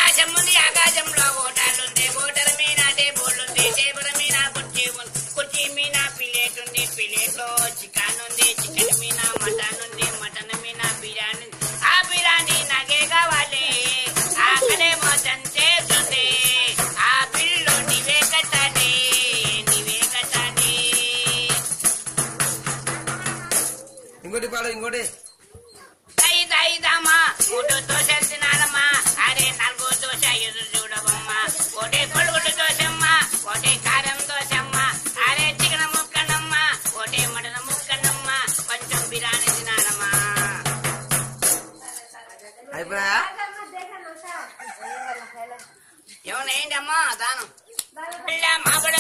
ఆకాశం ఉంది ఆకాశంలో ఓటాలుంది ఓటల మీద టేబుల్లుంది టేబుల్ మీద కుర్చీ ఉంది కుర్చీ మీద ప్లేట్ ఉంది ప్లేట్ లో చికెన్ ఉంది చికెన్ మీద మటన్ ఉంది మటన్ మీద బిర్యానీ ఆ బిర్యానీ నాకే కావాలి ఆకలేమో చేస్తుంది ఆ బిల్లు నీవే కట్టాలి ఇంకోటి పాడు ఇంకోటి దైదామా 3 దోశలు తినాలమ్మా అరే 4 దోశ ఎదురు చూడవమ్మా ఒకటి కొడుగుడు దోశమ్మా ఒకటి కారం దోశమ్మా అరే చికెన్ ముక్కనమ్మా ఒకటి మటన్ ముక్కనమ్మా కొంచెం బిర్యానీ తినాలమ్మా అయిపోయా ఏమన్నా ఏంటమ్మా దానం మాబడ